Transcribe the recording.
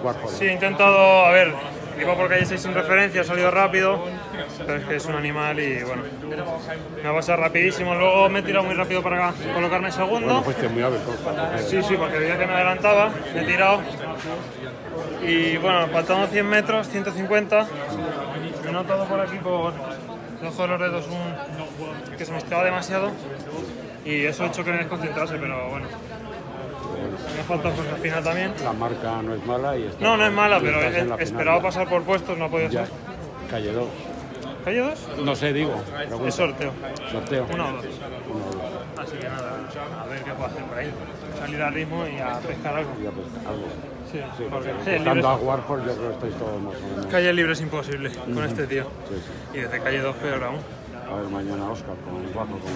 Warhol. Sí, he intentado, a ver, iba por calle 6 sin referencia, he salido rápido, pero es que es un animal y bueno, me va a pasar rapidísimo. Luego me he tirado muy rápido para colocarme segundo. Bueno, fuiste muy hábil. Sí, porque veía que me adelantaba, me he tirado. Y bueno, faltando 100 metros, 150, he notado por aquí por debajo de los dedos que se me estiraba demasiado y eso ha hecho que me desconcentrase, pero bueno. Me falta pues al final también. La marca no es mala y está. No es mala, pero he esperaba pasar por puestos, no ha podido ser. Calle 2. ¿Calle 2? No sé, digo. Es sorteo. Sorteo. 1 o 2. Así que nada, a ver qué puedo hacer por ahí. Salir al ritmo y a pescar algo. Y a pescar algo. Sí, porque estando a Warhol yo creo que estáis todos más o menos. Calle libre es imposible con este tío. Sí. Y desde calle 2 peor aún. A ver mañana Óscar con el Guapo.